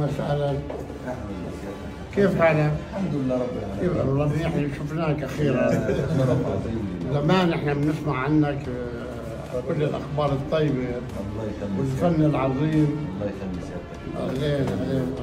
وسهلا. كيف حالك؟ الحمد لله رب العالمين. كيف الله منيح شفناك اخيرا. زمان احنا بنسمع عنك كل الاخبار الطيبه الله يخليك والفن العظيم. الله يخلي سيادتك. علينا